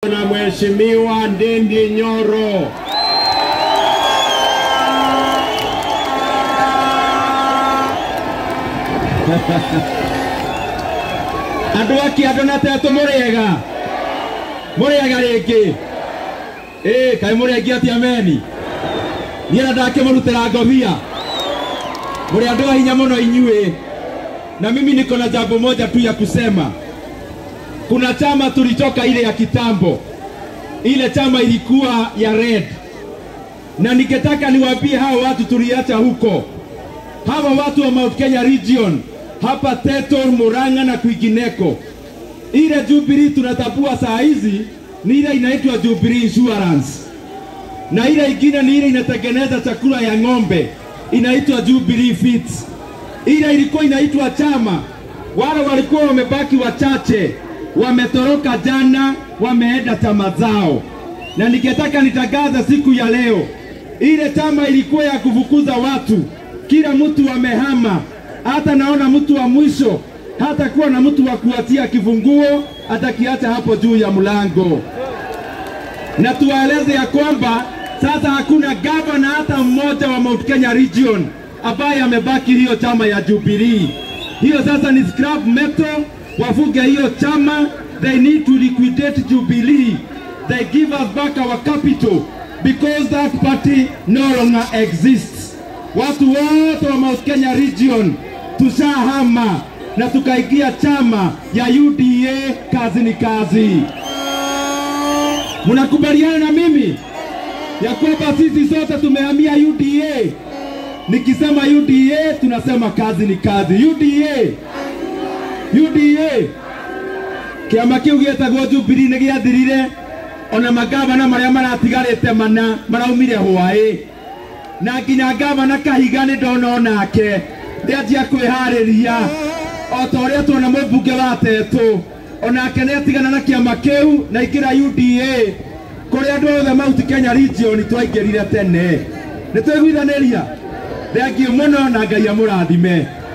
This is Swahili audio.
na Mheshimiwa Ndindi Nyoro. Aduaki adonate atomorega. Morega reke. Kai moregi ati ameni. Niera ndake murutera ngobia. Muri andu hinya muno inyue. Na mimi niko na jambo moja tu ya kusema. Kuna chama tulitoka ile ya kitambo. Ile chama ilikuwa ya red. Na nikitaka niwaambie hao watu tuliacha huko. Hawa watu wa Mount Kenya region, hapa Teto, Murang'a na kwingineko. Ile Jubilee tunatambua saa hizi ni ile inaitwa Jubilee Insurance. Na ile ingine ni ile inatengeneza chakula ya ng'ombe, inaitwa Jubilee Feeds. Ile ilikuwa inaitwa chama. Wale walikuwa wamebaki wachache, wametoroka jana, wameenda chama zao. Na nikitaka nitangaza siku ya leo, ile chama ilikuwa ya kufukuza watu. Kila mtu amehama. Hata naona mtu wa mwisho hata kuwa na mtu wa kuatia kifunguo, atakiacha hapo juu ya mlango. Na tuwaeleze ya kwamba sasa hakuna gavana hata mmoja wa Mount Kenya region ambaye amebaki hiyo chama ya Jubilee. Hiyo sasa ni scrap metal, wafuge hiyo chama. They need to liquidate Jubilee. They give us back our capital because that party no longer exists. Watu wote wa Mount Kenya region tushahama na tukaigia chama ya UDA. Kazi ni kazi. Mnakubaliana na mimi ya kwamba sisi sote tumehamia UDA? Nikisema UDA tunasema kazi ni kazi. UDA kiama kiu gietagwo Jubilee ni giathirire. Ona magavana maria maratigarite mana maraumire hwae. Na nginya gavana Kahiga ni ndona onake ndianjia kwihariria o ta uria tuona mũmbunge wa Teto onake ni atigana na kiama kiu na ikira UDA kuri andu othe Mount Kenya region twaingirire tene. Ni twiguithaniria. Thengiũ mũno na Ngai amũrathime.